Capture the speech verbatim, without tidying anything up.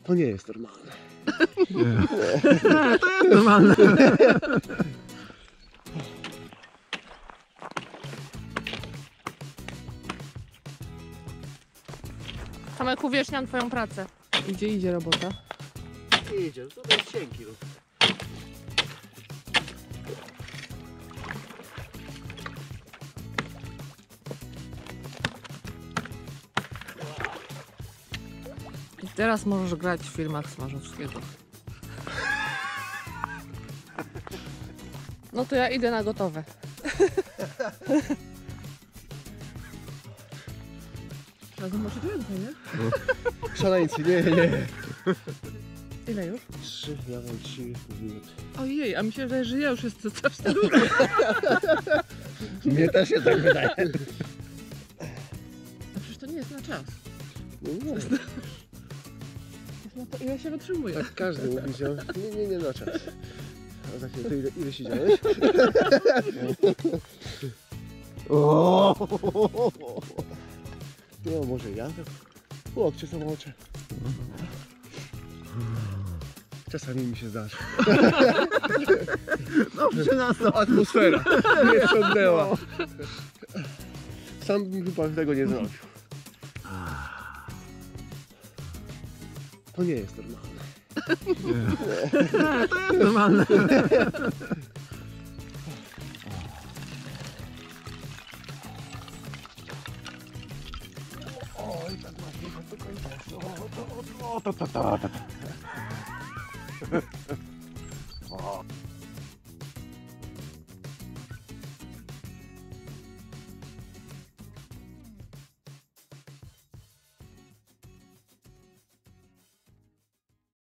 To nie jest normalne. Nie. Nie, to jest normalne. Tomek, uwierzchniam twoją pracę. Gdzie idzie robota? Idzie, to jest cienki rób. I teraz możesz grać w filmach Smarzowskiego. No to ja idę na gotowe. Trzeba zobaczyć ręce, nie? Szaleńcy, nie, nie. Ile już? Trzy, ja mam trzy minuty. Ojej, a mi się wydaje, że ja już jestem coś długo. Mnie też się tak wydaje. A przecież to nie jest na czas. No, nie. Jest na to, ile się wytrzymuje. Tak każdy mówi, że nie, nie, nie na czas. A za chwilę, to ile, ile siedziałeś? No może ja? Łokcie są oczy. Czasami mi się zdarza. Dobrze nas to. Atmosfera mnie wciągnęła. Sam bym chyba tego nie zrobił. To nie jest normalne. Nie. Nie, to jest normalne. Oj, tak masz do końca. O, to, to, to, to. O.